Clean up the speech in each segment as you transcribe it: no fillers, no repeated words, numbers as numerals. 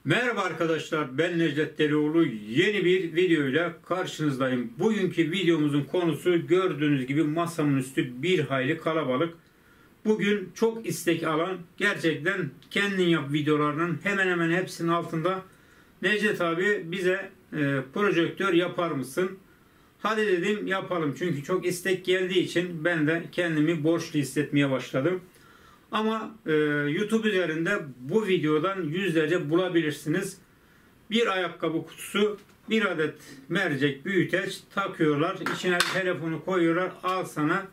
Merhaba arkadaşlar, ben Necdet Delioğlu. Yeni bir video ile karşınızdayım. Bugünkü videomuzun konusu gördüğünüz gibi masamın üstü bir hayli kalabalık. Bugün çok istek alan, gerçekten kendin yap videolarının hemen hemen hepsinin altında Necdet abi bize projektör yapar mısın? Hadi dedim yapalım, çünkü çok istek geldiği için ben de kendimi borçlu hissetmeye başladım. Ama YouTube üzerinde bu videodan yüzlerce bulabilirsiniz. Bir ayakkabı kutusu, bir adet mercek büyüteç takıyorlar. İçine telefonu koyuyorlar. Al sana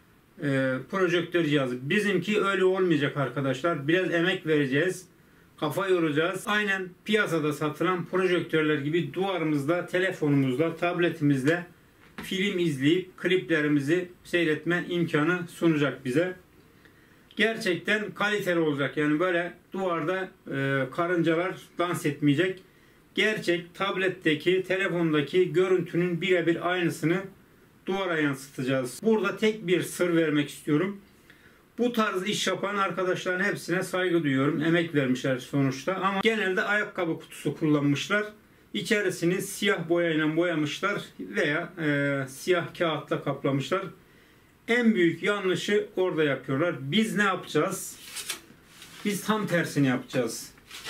projektör cihazı. Bizimki öyle olmayacak arkadaşlar. Biraz emek vereceğiz. Kafa yoracağız. Aynen piyasada satılan projektörler gibi duvarımızda, telefonumuzda, tabletimizle film izleyip kliplerimizi seyretme imkanı sunacak bize. Gerçekten kaliteli olacak. Yani böyle duvarda karıncalar dans etmeyecek. Gerçek tabletteki, telefondaki görüntünün birebir aynısını duvara yansıtacağız. Burada tek bir sır vermek istiyorum. Bu tarz iş yapan arkadaşların hepsine saygı duyuyorum. Emek vermişler sonuçta. Ama genelde ayakkabı kutusu kullanmışlar. İçerisini siyah boyayla boyamışlar veya siyah kağıtla kaplamışlar. En büyük yanlışı orada yapıyorlar. Biz ne yapacağız? Biz tam tersini yapacağız.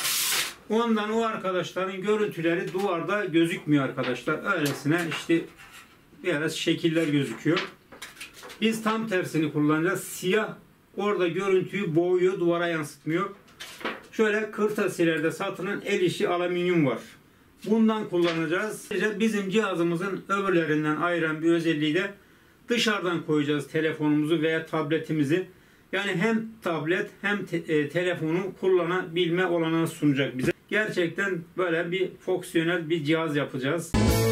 Ondan o arkadaşların görüntüleri duvarda gözükmüyor arkadaşlar. Öylesine işte biraz şekiller gözüküyor. Biz tam tersini kullanacağız. Siyah orada görüntüyü boğuyor, duvara yansıtmıyor. Şöyle kırtasiyelerde satılan el işi alüminyum var. Bundan kullanacağız. Bizim cihazımızın öbürlerinden ayıran bir özelliği de dışarıdan koyacağız telefonumuzu veya tabletimizi. Yani hem tablet hem telefonu kullanabilme olanağı sunacak bize. Gerçekten böyle bir fonksiyonel bir cihaz yapacağız.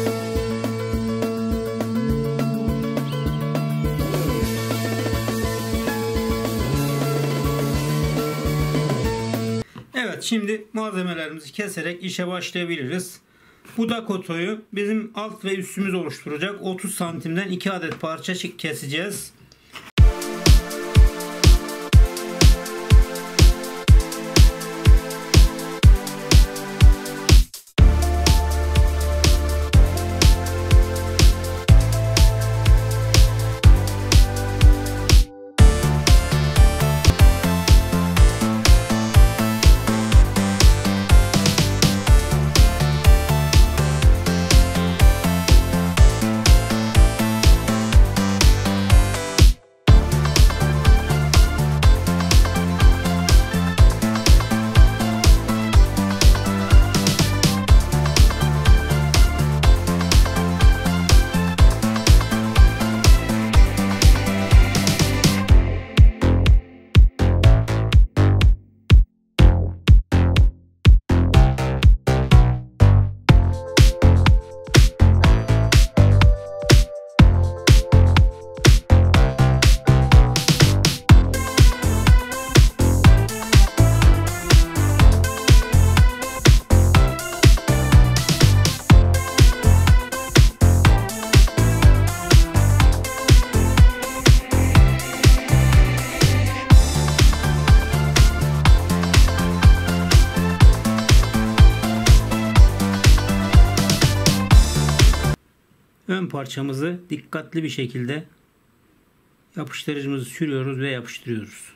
Evet, şimdi malzemelerimizi keserek işe başlayabiliriz. Budak otoyu bizim alt ve üstümüz oluşturacak. 30 santimden 2 adet parça keseceğiz. Ön parçamızı dikkatli bir şekilde yapıştırıcımızı sürüyoruz ve yapıştırıyoruz.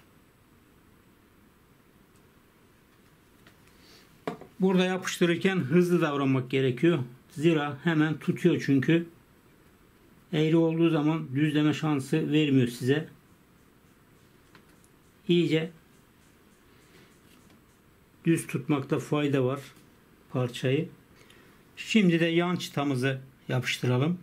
Burada yapıştırırken hızlı davranmak gerekiyor. Zira hemen tutuyor çünkü. Eğri olduğu zaman düzleme şansı vermiyor size. İyice düz tutmakta fayda var parçayı. Şimdi de yan çıtamızı yapıştıralım.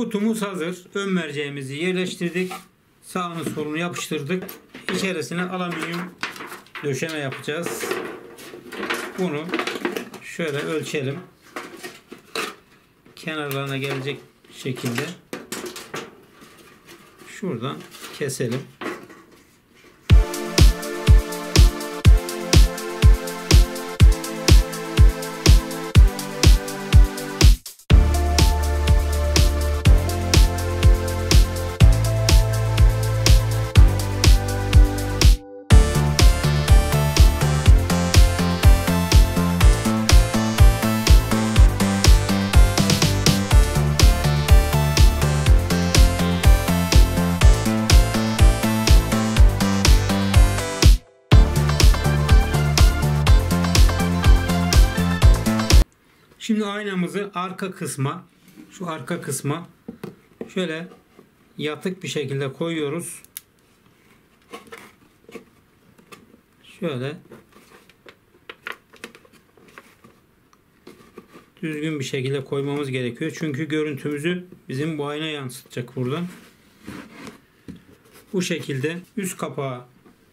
Kutumuz hazır. Ön merceğimizi yerleştirdik. Sağını solunu yapıştırdık. İçerisine alüminyum döşeme yapacağız. Bunu şöyle ölçelim. Kenarlarına gelecek şekilde şuradan keselim. Şimdi aynamızı şu arka kısma şöyle yatık bir şekilde koyuyoruz. Şöyle düzgün bir şekilde koymamız gerekiyor. Çünkü görüntümüzü bizim bu ayna yansıtacak buradan. Bu şekilde üst kapağı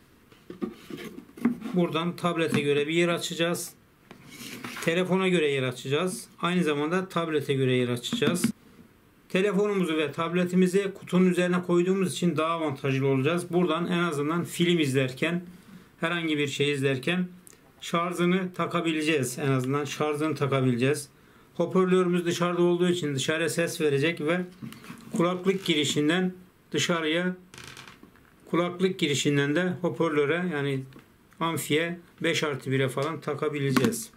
buradan tablete göre bir yer açacağız. Telefona göre yer açacağız. Aynı zamanda tablete göre yer açacağız. Telefonumuzu ve tabletimizi kutunun üzerine koyduğumuz için daha avantajlı olacağız. Buradan en azından film izlerken, herhangi bir şey izlerken şarjını takabileceğiz. En azından şarjını takabileceğiz. Hoparlörümüz dışarıda olduğu için dışarıya ses verecek ve kulaklık girişinden dışarıya, kulaklık girişinden de hoparlöre, yani amfiye 5+1'e falan takabileceğiz.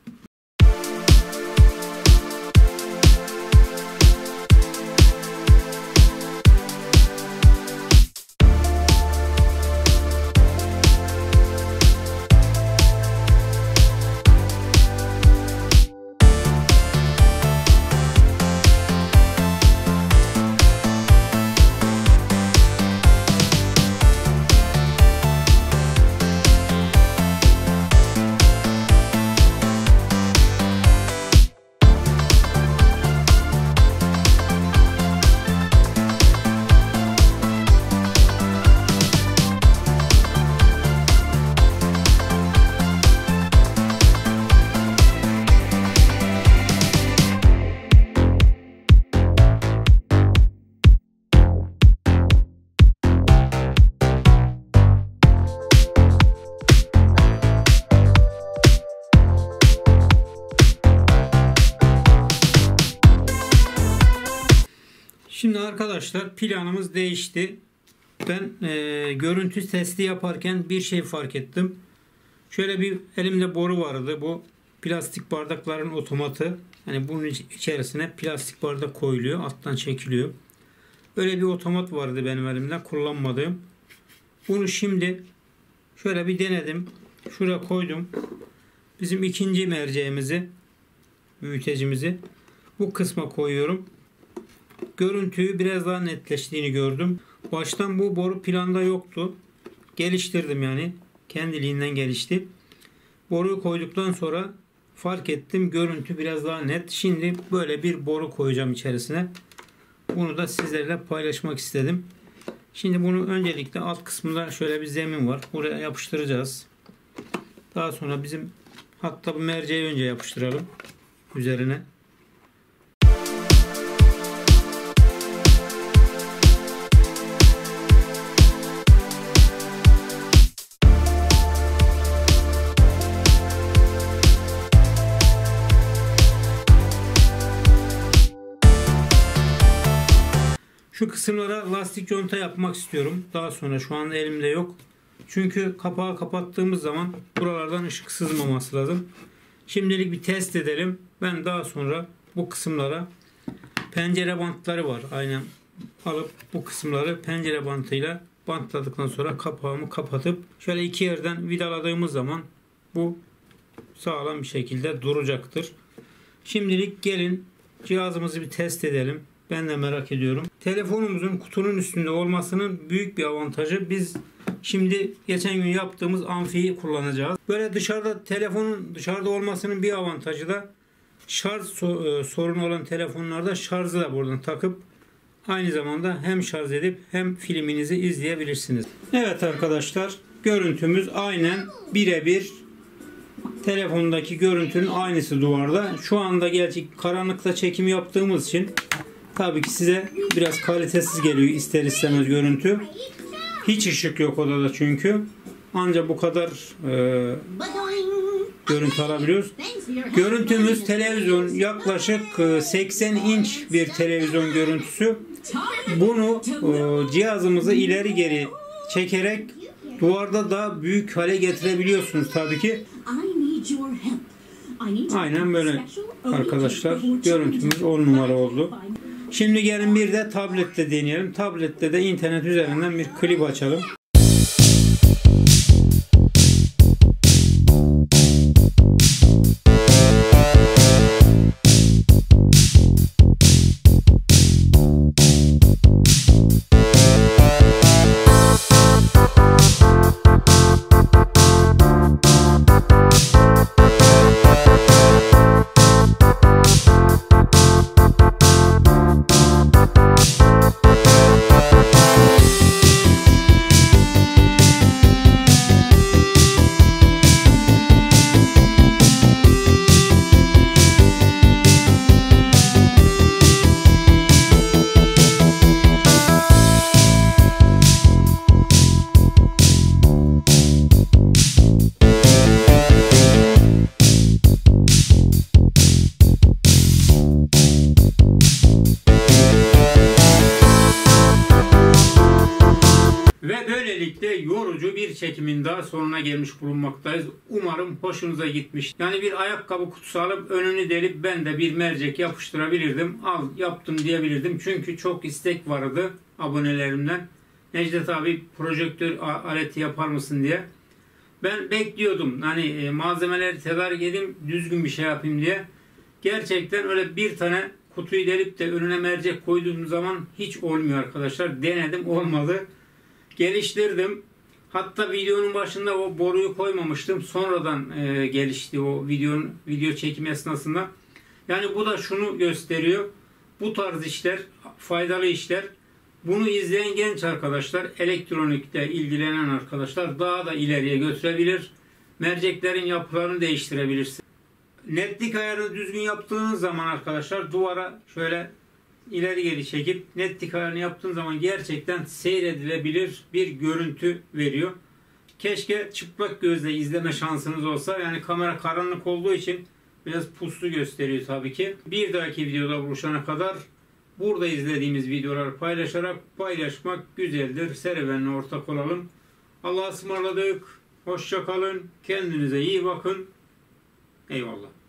Şimdi arkadaşlar planımız değişti. Ben görüntü testi yaparken bir şey fark ettim. Şöyle bir elimde boru vardı. Bu plastik bardakların otomatı. Yani bunun içerisine plastik bardak koyuluyor. Alttan çekiliyor. Böyle bir otomat vardı benim elimde, kullanmadığım. Bunu şimdi şöyle bir denedim. Şuraya koydum. Bizim ikinci merceğimizi, büyütecimizi bu kısma koyuyorum. Görüntüyü biraz daha netleştiğini gördüm. Baştan bu boru planda yoktu. Geliştirdim yani. Kendiliğinden gelişti. Boruyu koyduktan sonra fark ettim. Görüntü biraz daha net. Şimdi böyle bir boru koyacağım içerisine. Bunu da sizlerle paylaşmak istedim. Şimdi bunu öncelikle alt kısmında şöyle bir zemin var. Buraya yapıştıracağız. Daha sonra hatta bu merceği önce yapıştıralım üzerine. Şu kısımlara lastik conta yapmak istiyorum. Daha sonra, şu anda elimde yok. Çünkü kapağı kapattığımız zaman buralardan ışık sızmaması lazım. Şimdilik bir test edelim. Ben daha sonra bu kısımlara pencere bantları var. Aynen alıp bu kısımları pencere bantıyla bantladıktan sonra kapağımı kapatıp şöyle iki yerden vidaladığımız zaman bu sağlam bir şekilde duracaktır. Şimdilik gelin cihazımızı bir test edelim. Ben de merak ediyorum. Telefonumuzun kutunun üstünde olmasının büyük bir avantajı. Biz şimdi geçen gün yaptığımız amfiyi kullanacağız. Böyle telefonun dışarıda olmasının bir avantajı da şarj sorunu olan telefonlarda şarjı da buradan takıp aynı zamanda hem şarj edip hem filminizi izleyebilirsiniz. Evet arkadaşlar, görüntümüz aynen birebir telefondaki görüntünün aynısı duvarda. Şu anda gerçi karanlıkta çekim yaptığımız için tabii ki size biraz kalitesiz geliyor ister istemez görüntü. Hiç ışık yok odada çünkü. Ancak bu kadar görüntü alabiliyoruz. Görüntümüz televizyon, yaklaşık 80 inç bir televizyon görüntüsü. Bunu cihazımızı ileri geri çekerek duvarda da büyük hale getirebiliyorsunuz tabii ki. Aynen böyle arkadaşlar, görüntümüz 10 numara oldu. Şimdi gelin bir de tablette deneyelim. Tablette de internet üzerinden bir klip açalım. Ve böylelikle yorucu bir çekimin daha sonuna gelmiş bulunmaktayız. Umarım hoşunuza gitmiş. Yani bir ayakkabı kutusu alıp önünü delip ben de bir mercek yapıştırabilirdim. Al yaptım diyebilirdim. Çünkü çok istek vardı abonelerimden. Necdet abi projektör aleti yapar mısın diye. Ben bekliyordum. Hani malzemeleri tedarik edeyim, düzgün bir şey yapayım diye. Gerçekten öyle bir tane kutuyu delip de önüne mercek koyduğum zaman hiç olmuyor arkadaşlar. Denedim, olmadı. Geliştirdim. Hatta videonun başında o boruyu koymamıştım. Sonradan gelişti o video çekim esnasında. Yani bu da şunu gösteriyor. Bu tarz işler, faydalı işler. Bunu izleyen genç arkadaşlar, elektronikle ilgilenen arkadaşlar daha da ileriye götürebilir. Merceklerin yapılarını değiştirebilirsiniz. Netlik ayarını düzgün yaptığınız zaman arkadaşlar duvara şöyle ileri geri çekip netlik ayarını yaptığın zaman gerçekten seyredilebilir bir görüntü veriyor. Keşke çıplak gözle izleme şansınız olsa. Yani kamera karanlık olduğu için biraz puslu gösteriyor tabii ki. Bir dahaki videoda buluşana kadar burada izlediğimiz videoları paylaşmak güzeldir. Serüvenle ortak olalım. Allah'a ısmarladık. Hoşça kalın. Kendinize iyi bakın. Eyvallah.